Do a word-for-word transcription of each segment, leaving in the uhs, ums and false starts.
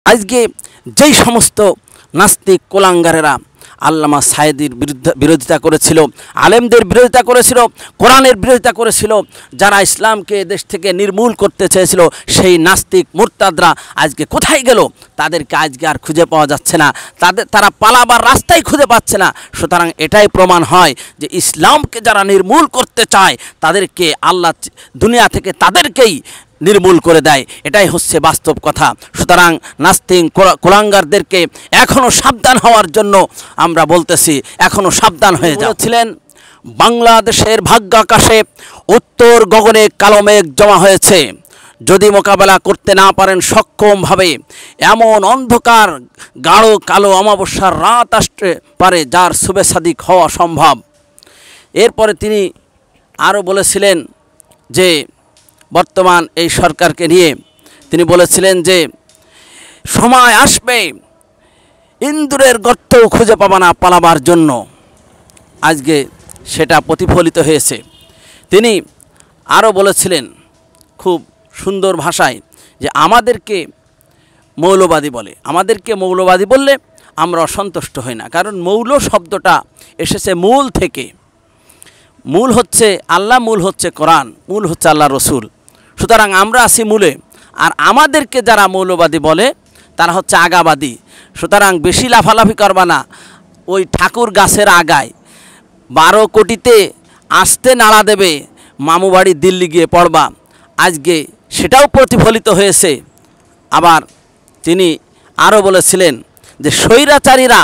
আজকে যেই সমস্ত নাস্তিক কোলাঙ্গারেরা আল্লামা সায়েদির বিরুদ্ধে বিরোধিতা করেছিল, আলেমদের বিরোধিতা করেছিল, কোরআনের বিরোধিতা করেছিল, যারা ইসলামকে দেশ থেকে নির্মূল করতে চেয়েছিল, সেই নাস্তিক মুরতাদরা আজকে কোথায় গেল? তাদেরকে আজকে আর খুঁজে পাওয়া যাচ্ছে না, তাদের তারা পালাবার রাস্তাই খুঁজে পাচ্ছে না। সুতরাং এটাই প্রমাণ হয় যে ইসলামকে যারা নির্মূল করতে চায় তাদেরকে আল্লাহ দুনিয়া থেকে তাদেরকেই নির্মূল করে দেয়। এটাই হচ্ছে বাস্তব কথা। সুতরাং নাস্তিক কোলাঙ্গারদেরকে এখনও সাবধান হওয়ার জন্য আমরা বলতেছি, এখনও সাবধান হয়ে যাচ্ছিলেন। বাংলাদেশের ভাগ্যাকাশে উত্তর গগনে কালো মেঘ জমা হয়েছে, যদি মোকাবেলা করতে না পারেন সক্ষমভাবে, এমন অন্ধকার গাঢ় কালো অমাবস্যার রাত আসতে পারে যার শুভে সাদিক হওয়া সম্ভব। এরপরে তিনি আরও বলেছিলেন যে বর্তমান এই সরকারকে নিয়ে তিনি বলেছিলেন যে সময় আসবে ইন্দুরের গর্তও খুঁজে পাবা না পালাবার জন্য। আজকে সেটা প্রতিফলিত হয়েছে। তিনি আরও বলেছিলেন খুব সুন্দর ভাষায় যে আমাদেরকে মৌলবাদী বলে, আমাদেরকে মৌলবাদী বললে আমরা অসন্তুষ্ট হই না, কারণ মৌল শব্দটা এসেছে মূল থেকে। মূল হচ্ছে আল্লাহ, মূল হচ্ছে কোরআন, মূল হচ্ছে আল্লাহ রসুল। সুতরাং আমরা আছি মূলে, আর আমাদেরকে যারা মৌলবাদী বলে তারা হচ্ছে আগাবাদী। সুতরাং বেশি লাফালাফি করবা না ওই ঠাকুর গাছের আগায়, বারো কোটিতে আসতে নাড়া দেবে, মামু বাড়ি দিল্লি গিয়ে পড়বা। আজকে সেটাও প্রতিফলিত হয়েছে। আবার তিনি আরও বলেছিলেন যে স্বৈরাচারীরা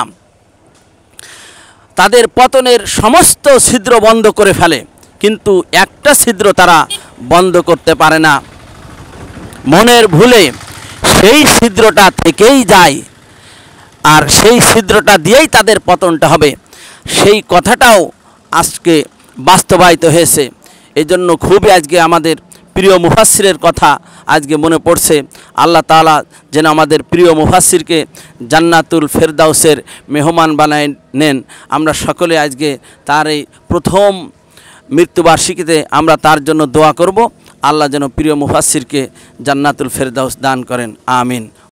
তাদের পতনের সমস্ত ছিদ্র বন্ধ করে ফেলে, কিন্তু একটা ছিদ্র তারা বন্ধ করতে পারে না, মনের ভুলে সেই ছিদ্রটা থেকেই যায়, আর সেই ছিদ্রটা দিয়েই তাদের পতনটা হবে। সেই কথাটাও আজকে বাস্তবায়িত হয়েছে। এই জন্য খুবই আজকে আমাদের প্রিয় মুফাসসিরের কথা আজকে মনে পড়ছে। আল্লাহ তাআলা যেন আমাদের প্রিয় মুফাসসিরকে জান্নাতুল ফেরদাউসের মেহমান বানায় নেন। আমরা সকলে আজকে তার এই প্রথম মৃত্যুবার্ষিকীতে আমরা তার জন্য দোয়া করব। আল্লাহ যেন প্রিয় মুফাসসিরকে জান্নাতুল ফেরদাউস দান করেন, আমিন।